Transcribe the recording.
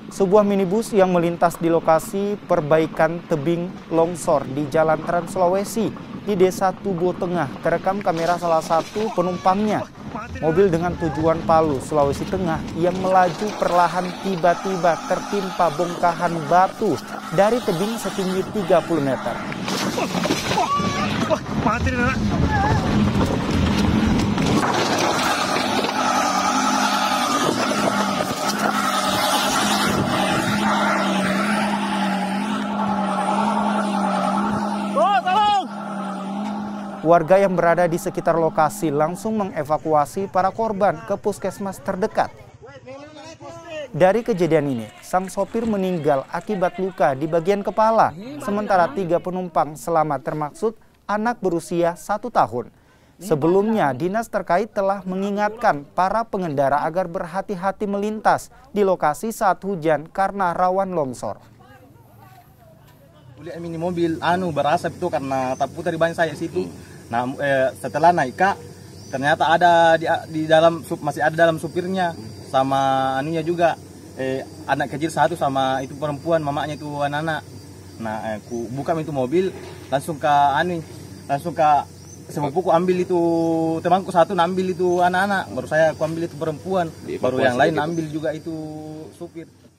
Sebuah minibus yang melintas di lokasi perbaikan tebing longsor di Jalan Trans Sulawesi di Desa Tubo Tengah terekam kamera salah satu penumpangnya. Mobil dengan tujuan Palu, Sulawesi Tengah yang melaju perlahan tiba-tiba tertimpa bongkahan batu dari tebing setinggi 30 meter. Warga yang berada di sekitar lokasi langsung mengevakuasi para korban ke puskesmas terdekat. Dari kejadian ini, sang sopir meninggal akibat luka di bagian kepala, sementara 3 penumpang selamat termaksud anak berusia 1 tahun. Sebelumnya, dinas terkait telah mengingatkan para pengendara agar berhati-hati melintas di lokasi saat hujan karena rawan longsor. Lihat ini mobil berasap itu karena terputar di ban saya situ. Nah, setelah naik ternyata ada di dalam masih ada dalam supirnya sama anunya juga anak kecil satu sama itu perempuan mamanya itu anak-anak. Nah, aku buka itu mobil langsung ke sepupuku ambil itu temanku satu ambil itu anak-anak, baru saya aku ambil itu perempuan, baru yang lain ambil juga itu supir.